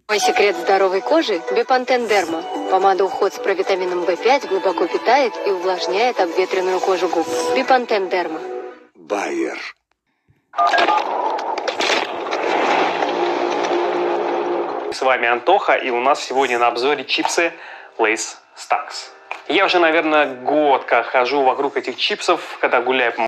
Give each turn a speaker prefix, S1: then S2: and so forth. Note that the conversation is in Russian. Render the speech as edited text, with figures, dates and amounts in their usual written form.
S1: Мой секрет здоровой кожи – Бепантен Дерма. Помада уход с провитамином В5 глубоко питает и увлажняет обветренную кожу губ. Бепантен Дерма.
S2: Байер.
S3: С вами Антоха, и у нас сегодня на обзоре чипсы Lay's Stacks. Я уже, наверное, год как хожу вокруг этих чипсов, когда гуляю по